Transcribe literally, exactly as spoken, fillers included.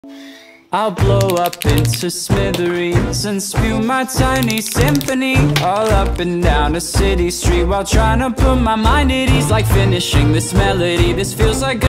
I'll blow up into smithereens and spew my tiny symphony all up and down a city street while trying to put my mind at ease. Like finishing this melody, this feels like